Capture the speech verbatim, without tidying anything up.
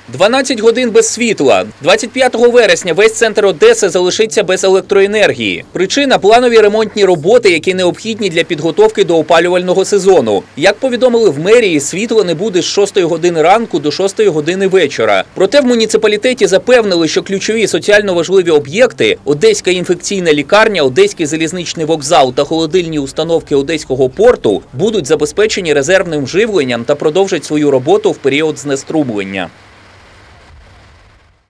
дванадцять годин без світла. двадцять п'ятого вересня весь центр Одеси залишиться без електроенергії. Причина – планові ремонтні роботи, які необхідні для підготовки до опалювального сезону. Як повідомили в мерії, світло не буде з шостої години ранку до шостої години вечора. Проте в муніципалітеті запевнили, що ключові соціально важливі об'єкти – Одеська інфекційна лікарня, Одеський залізничний вокзал та холодильні установки Одеського порту – будуть забезпечені резервним живленням та продовжать свою роботу в період знеструмлення.